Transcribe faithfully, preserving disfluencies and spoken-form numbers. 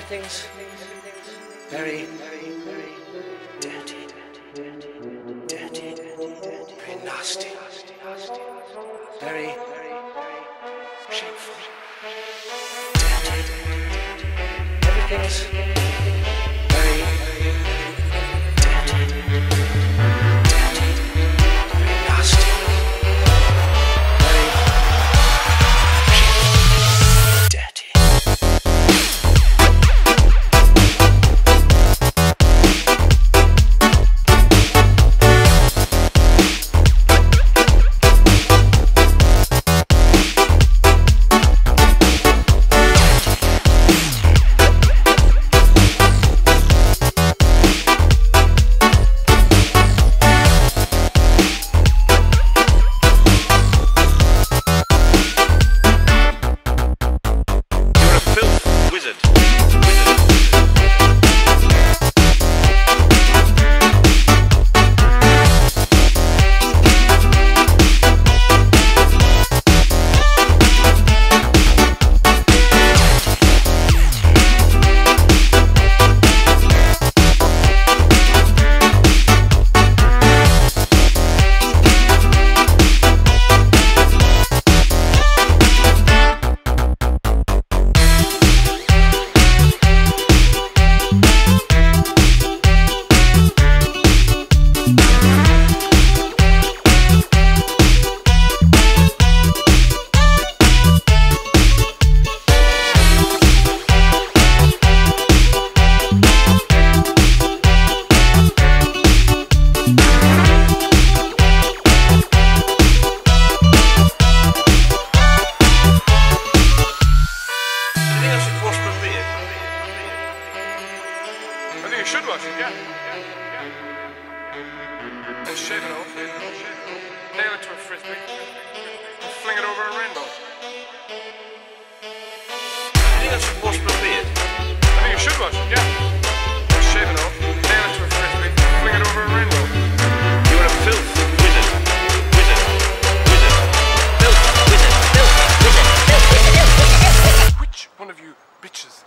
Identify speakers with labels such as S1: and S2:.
S1: Everything's very, very dirty, dirty, very nasty, very shameful, dirty. Everything's very dirty, dirty, very nasty, very shameful, dirty.
S2: You should wash it, yeah. yeah, yeah. And shave it off. Nail it to a frisbee. And fling it over a rainbow.
S1: I think I should wash my beard.
S2: I think you should wash it, yeah. And shave it off. Nail it to a frisbee. And fling it over a rainbow.
S1: You're a filth wizard. Wizard. Wizard. Filth wizard. Filth wizard. Filth wizard. Filth wizard.
S2: Which one of you bitches